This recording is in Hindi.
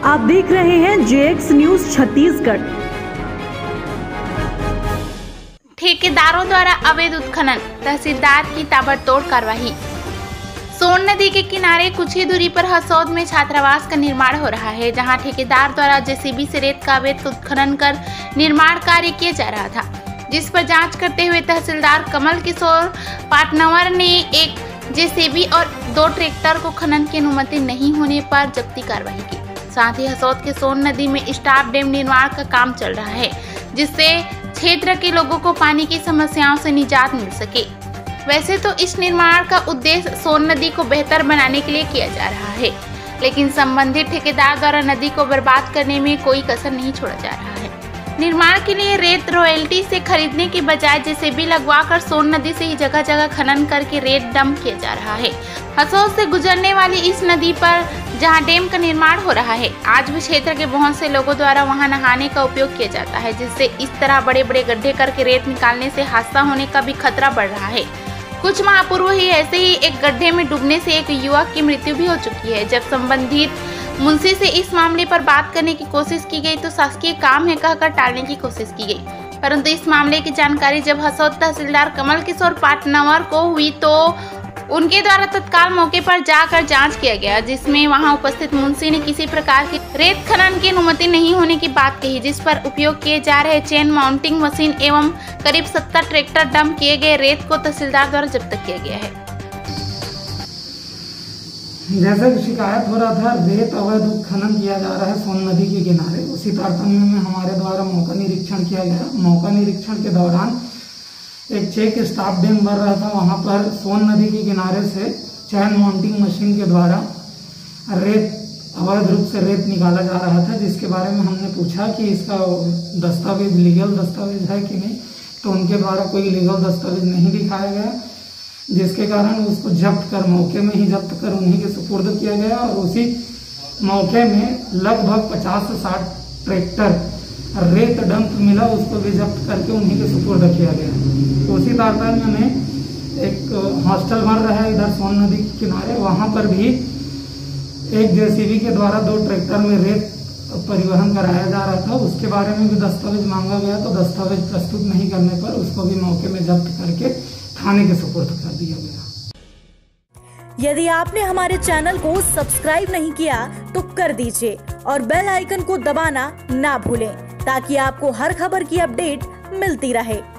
आप देख रहे हैं JX न्यूज छत्तीसगढ़। ठेकेदारों द्वारा अवैध उत्खनन, तहसीलदार की ताबड़तोड़ कार्रवाई। सोन नदी के किनारे कुछ ही दूरी पर हसौद में छात्रावास का निर्माण हो रहा है, जहां ठेकेदार द्वारा जेसीबी से रेत का अवैध उत्खनन कर निर्माण कार्य किया जा रहा था, जिस पर जांच करते हुए तहसीलदार कमल किशोर पाटनवर ने एक जेसीबी और 2 ट्रैक्टर को खनन की अनुमति नहीं होने पर जब्ती कार्रवाई की। साथ ही हसौद के सोन नदी में स्टाफ डैम निर्माण का काम चल रहा है, जिससे क्षेत्र के लोगों को पानी की समस्याओं से निजात मिल सके। वैसे तो इस निर्माण का उद्देश्य सोन नदी को बेहतर बनाने के लिए किया जा रहा है, लेकिन संबंधित ठेकेदार द्वारा नदी को बर्बाद करने में कोई कसर नहीं छोड़ा जा रहा है। निर्माण के लिए रेत रॉयल्टी से खरीदने के बजाय जेसीबी लगवाकर सोन नदी से ही जगह जगह खनन करके रेत डंप किया जा रहा है। हसौद से गुजरने वाली इस नदी पर जहां डैम का निर्माण हो रहा है, आज भी क्षेत्र के बहुत से लोगों द्वारा वहां नहाने का उपयोग किया जाता है, जिससे इस तरह बड़े बड़े गड्ढे करके रेत निकालने से हादसा होने का भी खतरा बढ़ रहा है। कुछ माह पूर्व ही ऐसे ही एक गड्ढे में डूबने से एक युवक की मृत्यु भी हो चुकी है। जब संबंधित मुंशी से इस मामले पर बात करने की कोशिश की गई तो शासकीय काम है कहकर टालने की कोशिश की गई, परंतु इस मामले की जानकारी जब हसौद तहसीलदार कमल किशोर पाटनवर को हुई तो उनके द्वारा तत्काल मौके पर जाकर जांच किया गया, जिसमें वहां उपस्थित मुंशी ने किसी प्रकार की रेत खनन की अनुमति नहीं होने की बात कही, जिस पर उपयोग किए जा रहे चेन माउंटिंग मशीन एवं करीब 70 ट्रैक्टर डंप किए गए रेत को तहसीलदार द्वारा जब्त किया गया है। जैसे कि शिकायत हो रहा था रेत अवैध खनन किया जा रहा है सोन नदी के किनारे, उसी तारतम्य में हमारे द्वारा मौका निरीक्षण किया गया। मौका निरीक्षण के दौरान एक चेक स्टाफ डैम बन रहा था, वहां पर सोन नदी के किनारे से चैन माउंटिंग मशीन के द्वारा रेत अवैध रूप से रेत निकाला जा रहा था, जिसके बारे में हमने पूछा कि इसका दस्तावेज लीगल दस्तावेज है कि नहीं, तो उनके द्वारा कोई लीगल दस्तावेज नहीं दिखाया गया, जिसके कारण उसको जब्त कर मौके में ही जब्त कर उन्हीं के सुपुर्द किया गया और उसी मौके में लगभग 50 से 60 ट्रैक्टर रेत डंप मिला, उसको भी जब्त करके उन्हीं के सुपुर्द किया गया। उसी तारतम्य में एक हॉस्टल बन रहा है इधर सोन नदी के किनारे, वहां पर भी एक जेसीबी के द्वारा 2 ट्रैक्टर में रेत परिवहन कराया जा रहा था, उसके बारे में भी दस्तावेज मांगा गया, तो दस्तावेज प्रस्तुत नहीं करने पर उसको भी मौके में जब्त करके थाने के सुपुर्द कर दिया गया। यदि आपने हमारे चैनल को सब्सक्राइब नहीं किया तो कर दीजिए और बेल आइकन को दबाना ना भूलें, ताकि आपको हर खबर की अपडेट मिलती रहे।